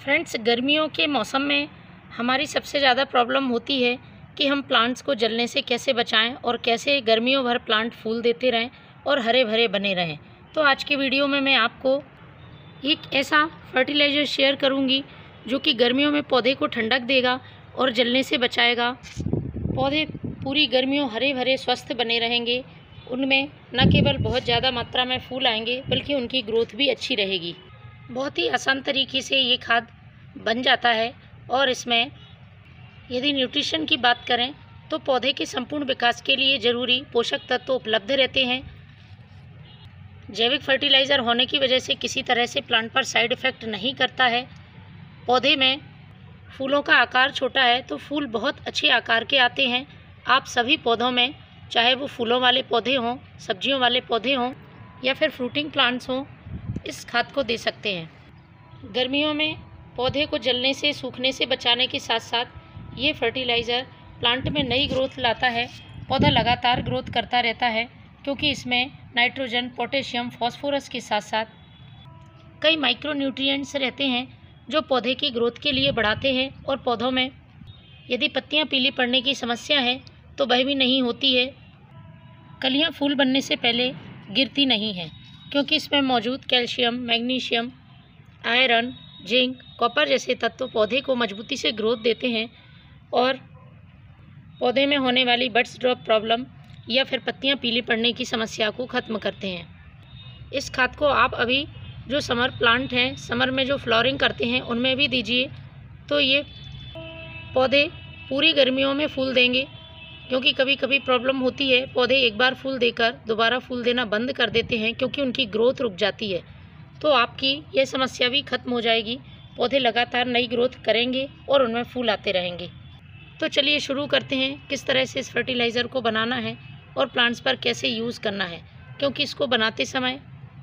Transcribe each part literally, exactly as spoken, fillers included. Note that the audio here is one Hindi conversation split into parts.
फ्रेंड्स, गर्मियों के मौसम में हमारी सबसे ज़्यादा प्रॉब्लम होती है कि हम प्लांट्स को जलने से कैसे बचाएं और कैसे गर्मियों भर प्लांट फूल देते रहें और हरे भरे बने रहें। तो आज के वीडियो में मैं आपको एक ऐसा फर्टिलाइज़र शेयर करूंगी जो कि गर्मियों में पौधे को ठंडक देगा और जलने से बचाएगा। पौधे पूरी गर्मियों हरे भरे स्वस्थ बने रहेंगे। उनमें न केवल बहुत ज़्यादा मात्रा में फूल आएंगे बल्कि उनकी ग्रोथ भी अच्छी रहेगी। बहुत ही आसान तरीके से ये खाद बन जाता है और इसमें यदि न्यूट्रिशन की बात करें तो पौधे के संपूर्ण विकास के लिए ज़रूरी पोषक तत्व उपलब्ध रहते हैं। जैविक फर्टिलाइज़र होने की वजह से किसी तरह से प्लांट पर साइड इफ़ेक्ट नहीं करता है। पौधे में फूलों का आकार छोटा है तो फूल बहुत अच्छे आकार के आते हैं। आप सभी पौधों में, चाहे वो फूलों वाले पौधे हों, सब्जियों वाले पौधे हों या फिर फ्रूटिंग प्लांट्स हों, इस खाद को दे सकते हैं। गर्मियों में पौधे को जलने से, सूखने से बचाने के साथ साथ ये फर्टिलाइज़र प्लांट में नई ग्रोथ लाता है। पौधा लगातार ग्रोथ करता रहता है क्योंकि इसमें नाइट्रोजन, पोटेशियम, फॉस्फोरस के साथ साथ कई माइक्रो न्यूट्रिएंट्स रहते हैं जो पौधे की ग्रोथ के लिए बढ़ाते हैं। और पौधों में यदि पत्तियां पीली पड़ने की समस्या है तो वह भी नहीं होती है। कलियां फूल बनने से पहले गिरती नहीं हैं क्योंकि इसमें मौजूद calcium, magnesium, iron, zinc, copper जैसे तत्व पौधे को मजबूती से ग्रोथ देते हैं और पौधे में होने वाली बड्स ड्रॉप प्रॉब्लम या फिर पत्तियां पीली पड़ने की समस्या को ख़त्म करते हैं। इस खाद को आप अभी जो समर प्लांट हैं, समर में जो फ्लावरिंग करते हैं, उनमें भी दीजिए तो ये पौधे पूरी गर्मियों में फूल देंगे। क्योंकि कभी कभी प्रॉब्लम होती है, पौधे एक बार फूल देकर दोबारा फूल देना बंद कर देते हैं क्योंकि उनकी ग्रोथ रुक जाती है। तो आपकी यह समस्या भी खत्म हो जाएगी। पौधे लगातार नई ग्रोथ करेंगे और उनमें फूल आते रहेंगे। तो चलिए शुरू करते हैं किस तरह से इस फर्टिलाइज़र को बनाना है और प्लांट्स पर कैसे यूज़ करना है। क्योंकि इसको बनाते समय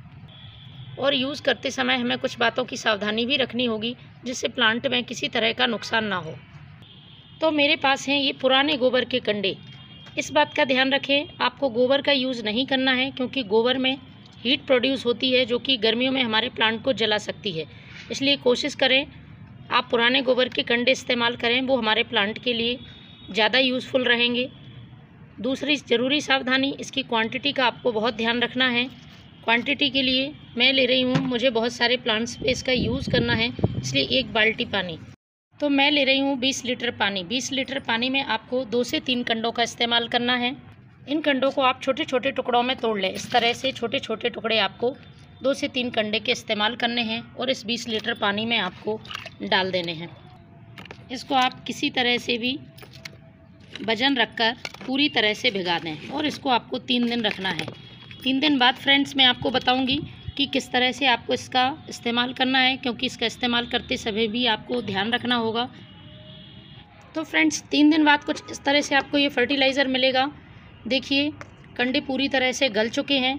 और यूज़ करते समय हमें कुछ बातों की सावधानी भी रखनी होगी जिससे प्लांट में किसी तरह का नुकसान ना हो। तो मेरे पास हैं ये पुराने गोबर के कंडे। इस बात का ध्यान रखें, आपको गोबर का यूज़ नहीं करना है क्योंकि गोबर में हीट प्रोड्यूस होती है जो कि गर्मियों में हमारे प्लांट को जला सकती है। इसलिए कोशिश करें आप पुराने गोबर के कंडे इस्तेमाल करें, वो हमारे प्लांट के लिए ज़्यादा यूज़फुल रहेंगे। दूसरी ज़रूरी सावधानी, इसकी क्वांटिटी का आपको बहुत ध्यान रखना है। क्वांटिटी के लिए मैं ले रही हूँ, मुझे बहुत सारे प्लांट्स पे इसका यूज़ करना है, इसलिए एक बाल्टी पानी। तो मैं ले रही हूँ बीस लीटर पानी। बीस लीटर पानी में आपको दो से तीन कंडों का इस्तेमाल करना है। इन कंडों को आप छोटे छोटे टुकड़ों में तोड़ लें। इस तरह से छोटे छोटे टुकड़े आपको दो से तीन कंडे के इस्तेमाल करने हैं और इस बीस लीटर पानी में आपको डाल देने हैं। इसको आप किसी तरह से भी वजन रखकर पूरी तरह से भिगा दें और इसको आपको तीन दिन रखना है। तीन दिन बाद फ्रेंड्स मैं आपको बताऊँगी कि किस तरह से आपको इसका इस्तेमाल करना है, क्योंकि इसका इस्तेमाल करते समय भी आपको ध्यान रखना होगा। तो फ्रेंड्स, तीन दिन बाद कुछ इस तरह से आपको ये फर्टिलाइज़र मिलेगा। देखिए कंडे पूरी तरह से गल चुके हैं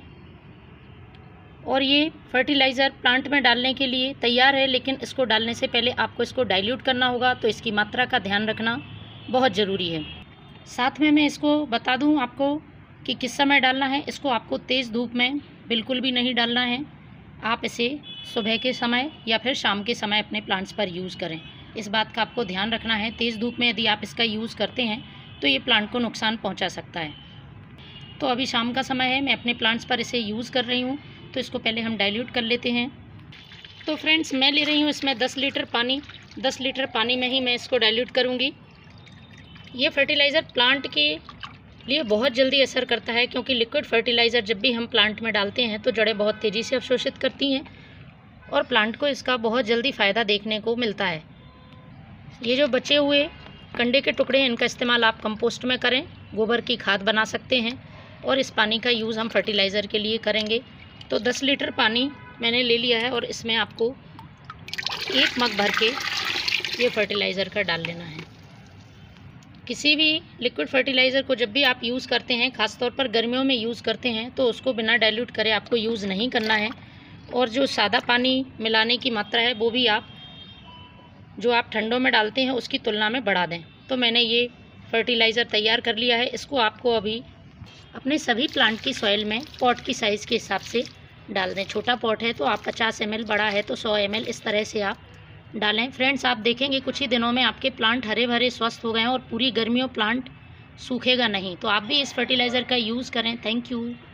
और ये फर्टिलाइज़र प्लांट में डालने के लिए तैयार है। लेकिन इसको डालने से पहले आपको इसको डाइल्यूट करना होगा, तो इसकी मात्रा का ध्यान रखना बहुत ज़रूरी है। साथ में मैं इसको बता दूं आपको कि किस समय डालना है। इसको आपको तेज़ धूप में बिल्कुल भी नहीं डालना है। आप इसे सुबह के समय या फिर शाम के समय अपने प्लांट्स पर यूज़ करें। इस बात का आपको ध्यान रखना है। तेज़ धूप में यदि आप इसका यूज़ करते हैं तो ये प्लांट को नुकसान पहुंचा सकता है। तो अभी शाम का समय है, मैं अपने प्लांट्स पर इसे यूज़ कर रही हूँ, तो इसको पहले हम डाइल्यूट कर लेते हैं। तो फ्रेंड्स, मैं ले रही हूँ इसमें दस लीटर पानी। दस लीटर पानी में ही मैं इसको डाइल्यूट करूँगी। ये फर्टिलाइज़र प्लांट के लिए बहुत जल्दी असर करता है क्योंकि लिक्विड फर्टिलाइज़र जब भी हम प्लांट में डालते हैं तो जड़ें बहुत तेज़ी से अवशोषित करती हैं और प्लांट को इसका बहुत जल्दी फ़ायदा देखने को मिलता है। ये जो बचे हुए कंडे के टुकड़े हैं, इनका इस्तेमाल आप कंपोस्ट में करें, गोबर की खाद बना सकते हैं और इस पानी का यूज़ हम फर्टिलाइज़र के लिए करेंगे। तो दस लीटर पानी मैंने ले लिया है और इसमें आपको एक मग भर के ये फर्टिलाइज़र का डाल लेना है। किसी भी लिक्विड फर्टिलाइज़र को जब भी आप यूज़ करते हैं, ख़ासतौर पर गर्मियों में यूज़ करते हैं, तो उसको बिना डाइल्यूट करे आपको यूज़ नहीं करना है। और जो सादा पानी मिलाने की मात्रा है वो भी आप जो आप ठंडों में डालते हैं उसकी तुलना में बढ़ा दें। तो मैंने ये फर्टिलाइज़र तैयार कर लिया है। इसको आपको अभी अपने सभी प्लांट की सॉइल में पॉट की साइज़ के हिसाब से डाल दें। छोटा पॉट है तो आप पचास एम एल, बड़ा है तो सौ एम एल, इस तरह से आप डालें। फ्रेंड्स, आप देखेंगे कुछ ही दिनों में आपके प्लांट हरे भरे स्वस्थ हो गए हैं और पूरी गर्मियों प्लांट सूखेगा नहीं। तो आप भी इस फर्टिलाइज़र का यूज़ करें। Thank you.